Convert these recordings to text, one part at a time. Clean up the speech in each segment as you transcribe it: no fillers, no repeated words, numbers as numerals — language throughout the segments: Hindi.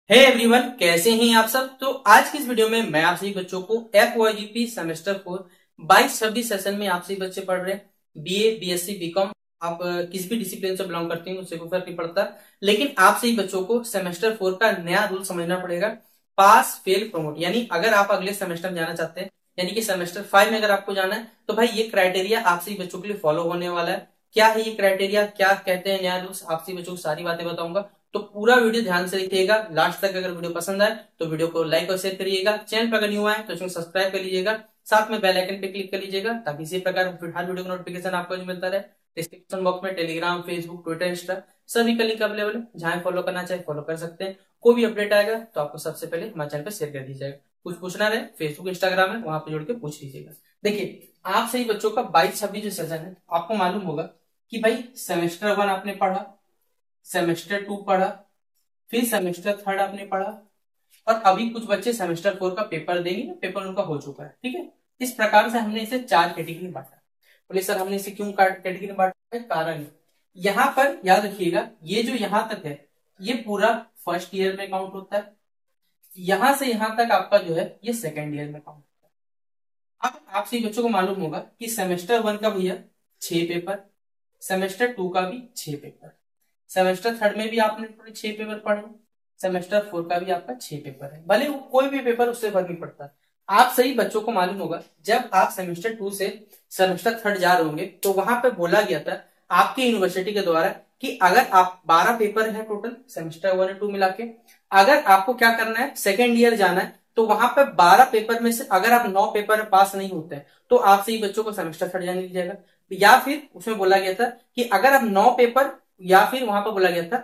हे एवरीवन, कैसे हैं आप सब। तो आज की इस वीडियो में मैं आप सभी बच्चों को FYGP सेमेस्टर 4 22-26 सेशन में आप सभी बच्चे पढ़ रहे हैं। BA, BSc, BCom आप किसी भी डिसिप्लिन से बिलोंग करते हैं उससे कोई फर्क नहीं पड़ता, लेकिन आप सभी बच्चों को सेमेस्टर 4 का नया रूल समझना पड़ेगा। पास फेल प्रमोट, यानी अगर आप अगले सेमेस्टर में जाना चाहते हैं, यानी कि सेमेस्टर 5 में अगर आपको जाना है तो भाई ये क्राइटेरिया आप सभी बच्चों के लिए फॉलो होने वाला है। क्या है ये क्राइटेरिया, क्या कहते हैं नया रूल्स, आप सभी बच्चों को सारी बातें बताऊंगा। तो पूरा वीडियो ध्यान से देखिएगा लास्ट तक। अगर वीडियो पसंद आए तो वीडियो को लाइक और शेयर करिएगा। चैनल पर अगर न्यू आए तो इसको सब्सक्राइब कर लीजिएगा, साथ में बेल आइकन पे क्लिक कर लीजिएगा ताकि इसी प्रकार हर वीडियो का नोटिफिकेशन आपको मिलता रहे। डिस्क्रिप्शन बॉक्स में टेलीग्राम, फेसबुक, ट्विटर, इंस्टा सभी का लिंक अवेलेबल है। जहां फॉलो करना चाहे फॉलो कर सकते हैं। कोई भी अपडेट आएगा तो आपको सबसे पहले हमारे चैनल पर शेयर कर दीजिएगा। कुछ पूछना रहे फेसबुक, इंस्टाग्राम है, वहां पर जुड़ के पूछ लीजिएगा। देखिए, आप सही बच्चों का 22-26 जो सेशन है, आपको मालूम होगा कि भाई सेमेस्टर 1 आपने पढ़ा, सेमेस्टर 2 पढ़ा, फिर सेमेस्टर 3 आपने पढ़ा, और अभी कुछ बच्चे सेमेस्टर 4 का पेपर देंगे, पेपर उनका हो चुका है। ठीक है, इस प्रकार से हमने इसे 4 कैटेगरी में बांटा। बोले सर हमने इसे क्यों कैटेगरी में बांटा है? कारण है, यहाँ पर याद रखिएगा, ये जो यहाँ तक है ये पूरा फर्स्ट ईयर में काउंट होता है, यहां से यहां तक आपका जो है ये सेकेंड ईयर में काउंट होता है। अब आप सभी बच्चों को मालूम होगा कि सेमेस्टर 1 का भैया 6 पेपर, सेमेस्टर 2 का भी 6 पेपर, सेमेस्टर 3 में भी आपने 6 पेपर पढ़े, सेमेस्टर 4 का भी आपका 6 पेपर है। भले वो कोई भी पेपर उससे फर्क नहीं पड़ता। आप सही बच्चों को मालूम होगा जब आप सेमेस्टर 2 से सेमेस्टर 3 जा रहे होंगे तो वहां पे बोला गया था आपकी यूनिवर्सिटी के द्वारा कि अगर आप 12 पेपर है टोटल सेमेस्टर 1 और 2 मिला के, अगर आपको क्या करना है सेकेंड ईयर जाना है तो वहां पे 12 पेपर में से अगर आप 9 पेपर पास नहीं होते हैं तो आप सही बच्चों को सेमेस्टर 3 जाने दिया जाएगा। या फिर उसमें बोला गया था कि अगर आप 9 पेपर, या फिर वहां पर बोला गया था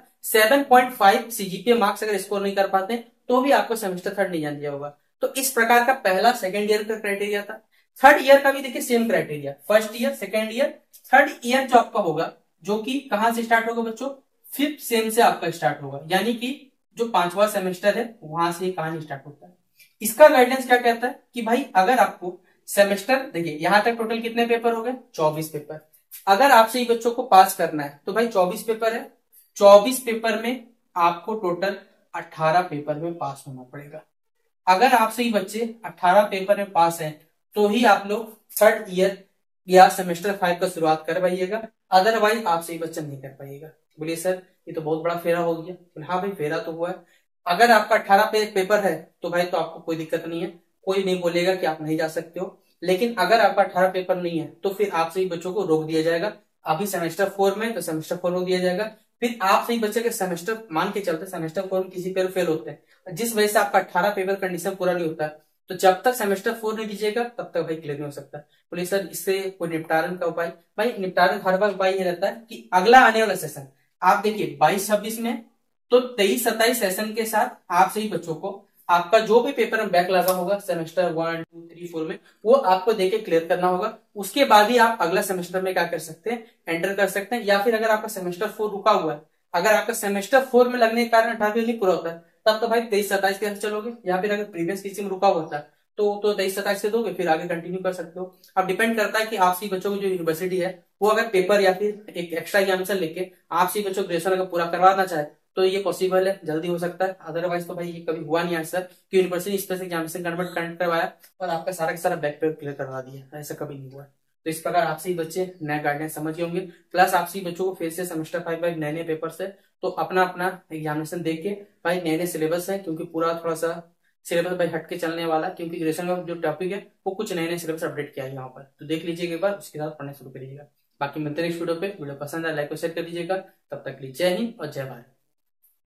7.5 CGPA मार्क्स अगर स्कोर नहीं कर पाते तो भी आपको सेमेस्टर 3 नहीं जाने दिया होगा। तो इस प्रकार का पहला सेकंड ईयर का क्राइटेरिया था। थर्ड ईयर का भी देखिए same criteria, first year, second year, third year जो आपका होगा, जो कि कहां से स्टार्ट होगा बच्चों, फिफ्थ सेम से आपका स्टार्ट होगा, यानी कि जो 5वां सेमेस्टर है वहां से कहानी स्टार्ट होता है। इसका गाइडेंस क्या कहता है कि भाई अगर आपको सेमेस्टर, देखिए यहां तक टोटल कितने पेपर हो गए, 24 पेपर। अगर आपसे ही बच्चों को पास करना है तो भाई 24 पेपर है, 24 पेपर में आपको टोटल 18 पेपर में पास होना पड़ेगा। अगर आपसे ही बच्चे 18 पेपर में पास हैं तो ही आप लोग थर्ड ईयर या सेमेस्टर 5 का शुरुआत कर पाइएगा, अदरवाइज आपसे ही बच्चा नहीं कर पाइएगा। बोलिए सर ये तो बहुत बड़ा फेरा हो गया। हाँ भाई फेरा तो हुआ है। अगर आपका 18 पेपर है तो भाई तो आपको कोई दिक्कत नहीं है, कोई नहीं बोलेगा कि आप नहीं जा सकते हो। लेकिन अगर आपका 18 पेपर नहीं है तो फिर आप सही बच्चों को रोक दिया जाएगा। अभी सेमेस्टर 4 में तो सेमेस्टर 4 रोक दिया जाएगा। फिर आप सही बच्चे के सेमेस्टर मान के चलते सेमेस्टर 4 में किसी पेपर फेल होते हैं, जिस वजह से आपका 18 पेपर कंडीशन पूरा नहीं होता है, तो जब तक सेमेस्टर 4 नहीं दीजिएगा तब तक भाई क्लियर नहीं हो सकता। बोलिए सर इससे कोई निपटारन का उपाय, भाई निपटारन हर बार उपाय ये रहता है कि अगला आने वाला सेशन आप देखिए 22-26 में, तो 23-27 सेशन के साथ आप सही बच्चों को आपका जो भी पेपर में बैक लगा होगा सेमेस्टर 1, 2, 3, 4 में, वो आपको देके क्लियर करना होगा। उसके बाद ही आप अगला सेमेस्टर में क्या कर सकते हैं, एंटर कर सकते हैं। या फिर अगर आपका सेमेस्टर 4 रुका हुआ है, अगर आपका सेमेस्टर 4 में लगने के कारण 18 नहीं पूरा होता है, तब तो भाई 23-27 कैसे चलोगे। या फिर अगर प्रीवियस किसी में रुका हुआ था तो 23-27 से दोगे, फिर आगे कंटिन्यू कर सकते हो। अब डिपेंड करता है कि आप सी बच्चों की जो यूनिवर्सिटी है वो अगर पेपर या फिर एक एक्स्ट्रा एग्जामिनेशन लेके आप सी बच्चों ग्रेजुएशन अगर पूरा करवाना चाहे तो ये पॉसिबल है, जल्दी हो सकता है। अदरवाइज तो भाई ये कभी हुआ नहीं है सर कि यूनिवर्सिटी स्पेसिफिक एग्जामिनेशन कन्वर्ट करवाया और आपका सारा का सारा बैक पेपर क्लियर करवा दिया, ऐसा कभी नहीं हुआ। तो इस प्रकार आपसे ही बच्चे नया गाइडेंस समझ होंगे। प्लस आपसे ही बच्चों को फिर से सेमेस्टर 5 में नए नए पेपर से तो अपना अपना एग्जामिनेशन देख के भाई नए नए सिलेबस है, क्योंकि पूरा थोड़ा सा सिलेबस भाई हटके चलने वाला, क्योंकि ग्रेजुएशन का जो टॉपिक है वो कुछ नए नए सिलेबस अपडेट किया है यहाँ पर, तो देख लीजिएगा एक बार, उसके साथ पढ़ना शुरू करिएगा। बाकी मिलते हैं नेक्स्ट वीडियो पे। वीडियो पसंद आए लाइक और शेयर कर दीजिएगा। तब तक के लिए जय हिंद और जय भारत।